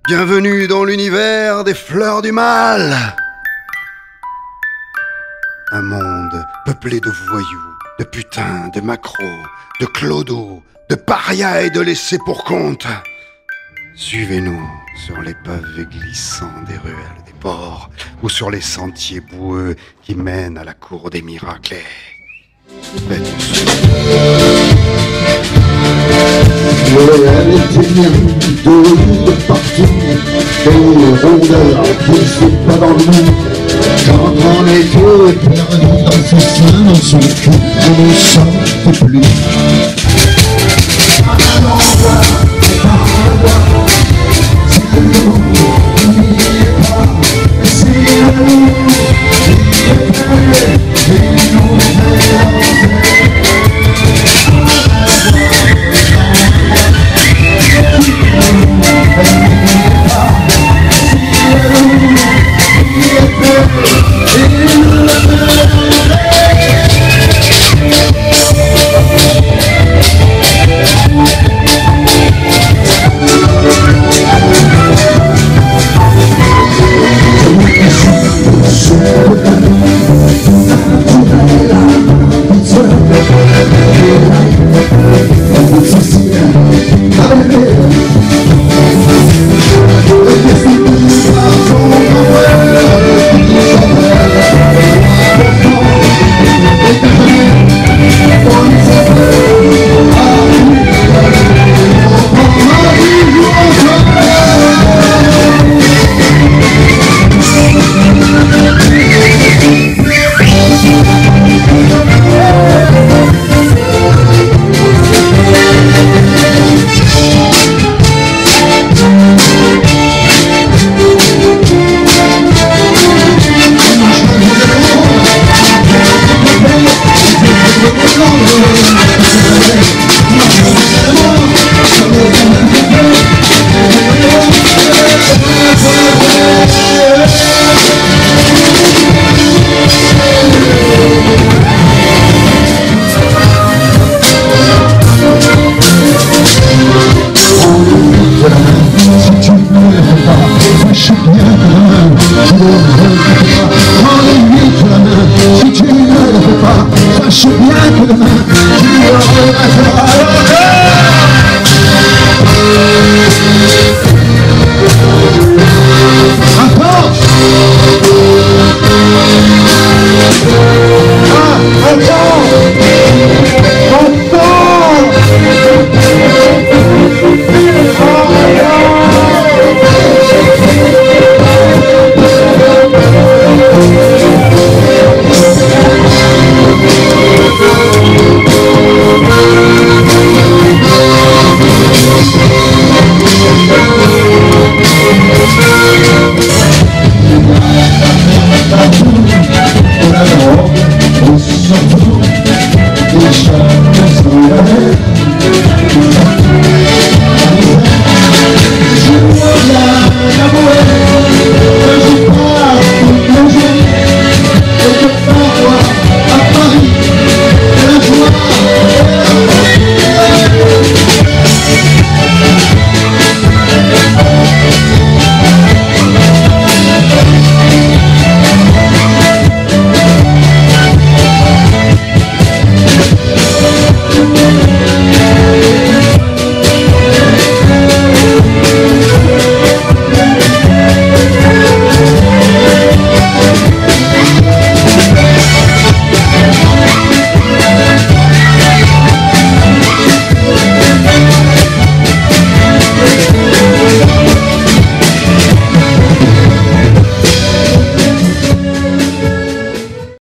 Bienvenue dans l'univers des fleurs du mal. Un monde peuplé de voyous, de putains, de macros, de clodos, de parias et de laissés pour compte. Suivez-nous sur les pavés glissants des ruelles des ports ou sur les sentiers boueux qui mènent à la cour des miracles. Faites elle était bien de partout, des rondeurs qui se pas dans le monde. Quand on était perdu dans ses seins, dans son cul, on ne sentait plus. Should be